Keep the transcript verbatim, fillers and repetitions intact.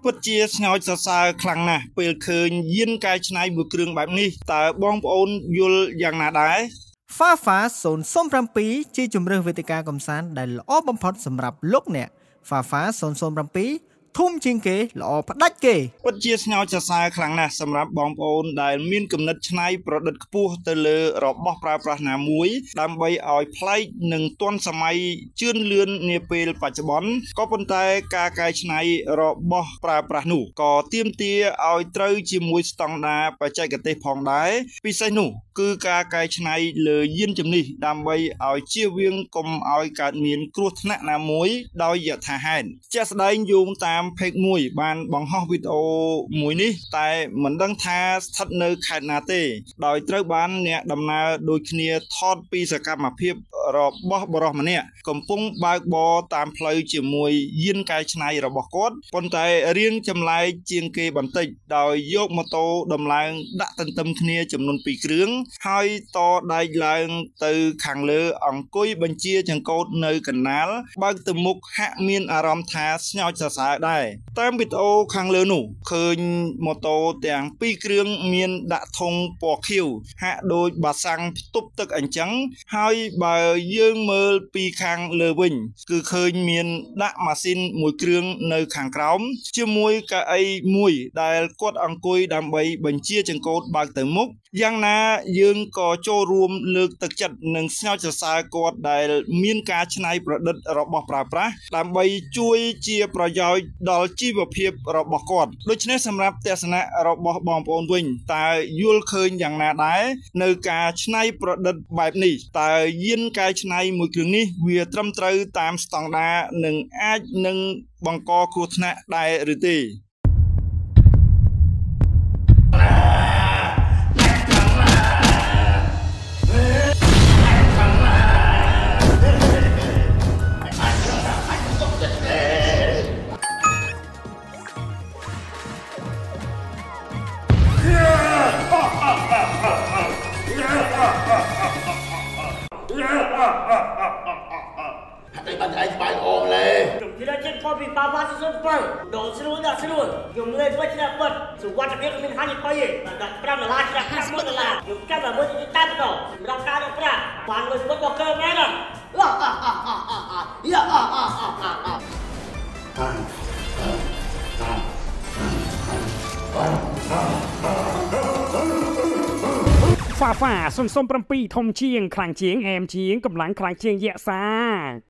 ពុតជាស្ងោចសរសើរខ្លាំងណាស់ពេលឃើញយានកែច្នៃមួយគ្រឿងបែបនេះតើបងប្អូនយល់យ៉ាងណាដែរ Fafa ศูนย์ ศูนย์ เจ็ด ជាជម្រើសវេទិកាកំសាន្តដែលល្អបំផុតសម្រាប់លោកអ្នក Fafa ศูนย์ ศูนย์ เจ็ด ធំជាងគេល្អផ្ដាច់គេពុតជាស្ងោចសរសើរខ្លាំងណាស់សម្រាប់បងប្អូនដែលមានគំនិតច្នៃប្រឌិតខ្ពស់ទៅលើរបស់ប្រើប្រាស់ណាមួយដើម្បីឲ្យប្លែកនិងទាន់សម័យជឿនលឿននាពេលបច្ចុប្បន្នក៏ប៉ុន្តែការកែច្នៃរបស់ប្រើប្រាស់នោះក៏ទាមទារឲ្យត្រូវជាមួយស្តង់ដារបច្ចេកទេសផងដែរពិសេសនោះគឺការកែច្នៃលើយានជំនិះដើម្បីឲ្យជៀសវាងកុំឲ្យកើតមានគ្រោះថ្នាក់ណាមួយដោយយថាហេតុជាក់ស្ដែងយោងតាម เพจ មួយបានបង្ហោះវីដេអូមួយនេះតែមិនដឹងថាស្ថិតនៅខេត្តណាទេដោយត្រូវបានអ្នកដំណើរដូចគ្នាថតពីសកម្មភាពរបស់បរិសម្នាក់កំពុងបើកបរតាមផ្លូវជាមួយយានកែច្នៃរបស់គាត់ប៉ុន្តែរៀងចម្លែកជាងគេបន្តិចដោយយកម៉ូតូដំឡើងដាក់ទន្ទឹមគ្នាចំនួនពីរគ្រឿងហើយតដែកឡើងទៅខាងលើអង្គុយបញ្ជាចង្កូតនៅកណ្ដាលបើកទៅមុខហាក់មានអារម្មណ៍ថាស្ញោចសរសើរដែរតាមវីដេអូខាងលើនោះឃើញម៉ូតូទាំងពីរគ្រឿងមានដាក់ធុងពណ៌ខៀវហាក់ដូចបាសាំងផ្ទប់ទឹកអញ្ចឹងហើយបើយើងមើលពីខាងលើវិញគឺឃើញមានដាក់ម៉ាស៊ីនមួយគ្រឿងនៅខាងក្រោមជាមួយកៅអីមួយដែលគាត់អង្គុយដើម្បីបញ្ជាចង្កូតបើកទៅមុខយ៉ាងណាយើងក៏ចូលរួមលើកទឹកចិត្តនិងស្ញោចសរសើរគាត់ដែលមានការច្នៃប្រឌិតរបស់ប្រើប្រាស់ដើម្បីជួយជាប្រយោជន៍ដល់ជីវភាពរបស់គាត់ដូច្នេះសម្រាប់ទស្សនៈរបស់បងប្អូនវិញតើយល់ឃើញយ៉ាងណាដែរនៅការច្នៃប្រឌិតបែបនេះតើយានកែច្នៃមួយគ្រឿងនេះវាត្រឹមត្រូវតាមស្តង់ដារនិងអាចនឹងបង្កគ្រោះថ្នាក់ដែរឬទេ Đây bạn thấy bài ồn lề. Chúng ta trên con bị bao bao xuống bờ, đổ xuống đã xuống, dùng lên với chiếc bật, dùng quan trọng nhất là mình hai nhịp bay, đặt trăm là la chiếc trăm muốn là, dùng trăm là muốn đi tay bắt đầu, làm ca được ra, hoàn người muốn bỏ cơ ngay rồi. Fafa ศูนย์ ศูนย์ เจ็ด ធំជាងខ្លាំងជាងអែមជាងកម្លាំងខ្លាំងជាងយក្សា